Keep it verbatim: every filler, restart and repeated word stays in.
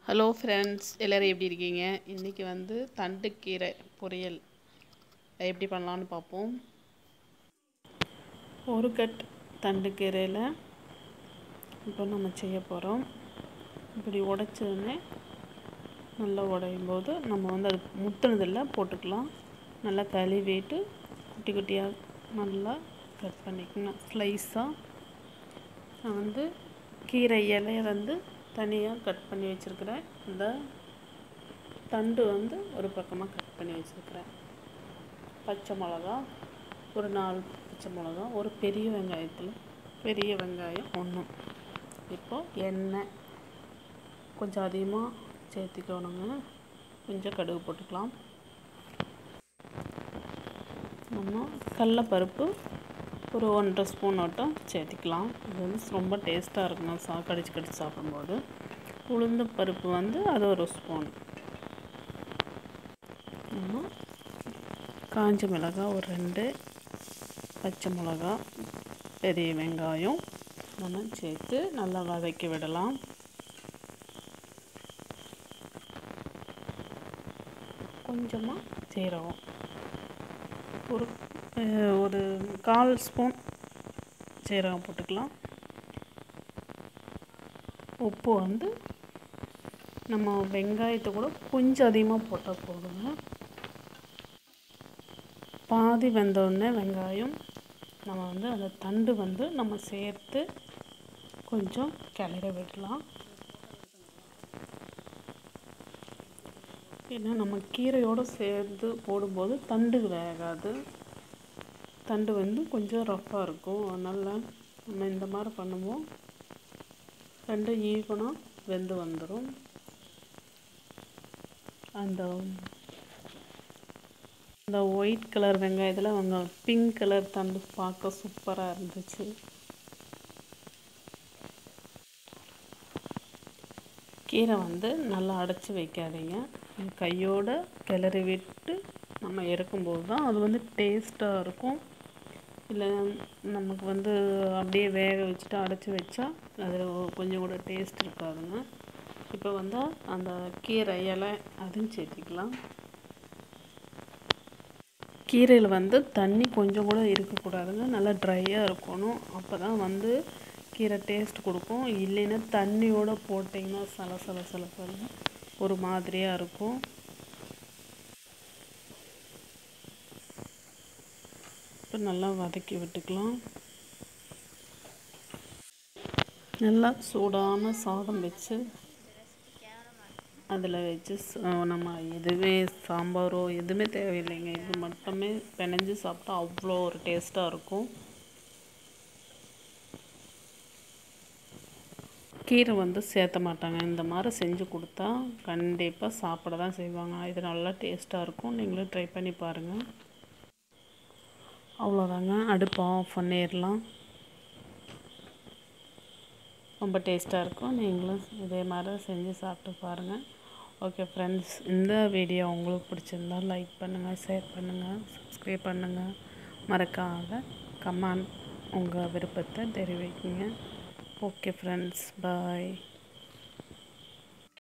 Hello friends, எல்லோரும் எப்படி இருக்கீங்க? இன்றைக்கி வந்து தண்டு கீரை பொரியல் எப்படி பண்ணலான்னு பார்ப்போம். ஒரு கட் தண்டு கீரையில் இப்போ நம்ம செய்ய போகிறோம். இப்படி உடைச்சதுன்னே நல்லா உடையும் போது நம்ம வந்து அது முத்துனதில் போட்டுக்கலாம். நல்லா கழுவிட்டு குட்டி குட்டியாக நல்லா கட் பண்ணிக்கணும் ஸ்லைஸாக. நான் வந்து கீரை இலையை வந்து தனியாக கட் பண்ணி வச்சுருக்கிறேன். இந்த தண்டு வந்து ஒரு பக்கமாக கட் பண்ணி வச்சுருக்கிறேன். பச்சை மிளகா ஒரு நாலு பச்சை மிளகா, ஒரு பெரிய வெங்காயத்தில் பெரிய வெங்காயம் ஒன்று. இப்போது எண்ணெய் கொஞ்சம் அதிகமாக சேர்த்துக்கணுங்க. கொஞ்சம் கடுகு போட்டுக்கலாம். நம்ம கடலைப்பருப்பு ஒரு ஒன்றரை ஸ்பூன் மட்டும் சேர்த்துக்கலாம். இது வந்து ரொம்ப டேஸ்ட்டாக இருக்குங்க சா கடிச்சு கடிச்சு சாப்பிடும்போது. உளுந்து பருப்பு வந்து அது ஒரு ஸ்பூன். நம்ம காஞ்ச மிளகாய் ஒரு ரெண்டு, பச்சை மிளகா, பெரிய வெங்காயம் நம்ம சேர்த்து நல்லா வதக்கி விடலாம். கொஞ்சமாக சீரகம் ஒரு ஒரு கால் ஸ்பூன் சீரகம் போட்டுக்கலாம். உப்பு வந்து நம்ம வெங்காயத்தை கூட கொஞ்சம் அதிகமாக போட்டால் போடுங்க. பாதி வெந்தோடனே வெங்காயம் நம்ம வந்து அந்த தண்டு வந்து நம்ம சேர்த்து கொஞ்சம் கிளற விடலாம். ஏன்னா நம்ம கீரையோடு சேர்த்து போடும்போது தண்டு வேகாது. தண்டு வந்து கொஞ்சம் ரஃப்பாக இருக்கும். அதனால் நம்ம இந்த மாதிரி பண்ணுவோம். ரெண்டு ஈவனாக வெந்து வந்துடும். அந்த அந்த ஒயிட் கலர் வெங்காயத்தில் அவங்க பிங்க் கலர் தண்டு பார்க்க சூப்பராக இருந்துச்சு. கீரை வந்து நல்லா அடைச்சி வைக்காதீங்க. கையோடு கிளறி விட்டு நம்ம இறக்கும்போது தான் அது வந்து டேஸ்ட்டாக இருக்கும். இல்லை நமக்கு வந்து அப்படியே வேக வச்சுட்டு அடைச்சி வச்சா அதில் கொஞ்சம் கூட டேஸ்ட் இருக்காதுங்க. இப்போ வந்து அந்த கீரை இலை அதையும் சேர்த்திக்கலாம். கீரையில் வந்து தண்ணி கொஞ்சம் கூட இருக்கக்கூடாதுங்க. நல்லா ட்ரையாக இருக்கணும். அப்போ தான் வந்து கீரை டேஸ்ட் கொடுக்கும். இல்லைன்னா தண்ணியோடு போட்டிங்கன்னா சல சல சலப்பன்னு ஒரு மாதிரியாக இருக்கும். இப்போ நல்லா வதக்கி விட்டுக்கலாம். நல்லா சூடான சாதம் வச்சு அதில் வச்சு நம்ம எதுவுமே சாம்பாரோ எதுவுமே தேவையில்லைங்க. இது மட்டுமே பிணைஞ்சு சாப்பிட்டா அவ்வளோ ஒரு டேஸ்ட்டாக இருக்கும். கீரை வந்து சேர்த்த மாட்டாங்க. இந்த மாதிரி செஞ்சு கொடுத்தா கண்டிப்பாக சாப்பிட தான் செய்வாங்க. இது நல்லா டேஸ்ட்டாக இருக்கும். நீங்களும் ட்ரை பண்ணி பாருங்கள். அவ்வளோதாங்க, அடுப்பை ஆஃப் பண்ணிடலாம். ரொம்ப டேஸ்ட்டாக இருக்கும். நீங்களும் இதே மாதிரி செஞ்சு சாப்பிட்டு பாருங்கள். ஓகே ஃப்ரெண்ட்ஸ், இந்த வீடியோ உங்களுக்கு பிடிச்சிருந்தால் லைக் பண்ணுங்கள், ஷேர் பண்ணுங்கள், சப்ஸ்கிரைப் பண்ணுங்கள். மறக்காத கமெண்ட் உங்கள் விருப்பத்தை தெரிவிக்குங்க. ஓகே ஃப்ரெண்ட்ஸ், பாய்.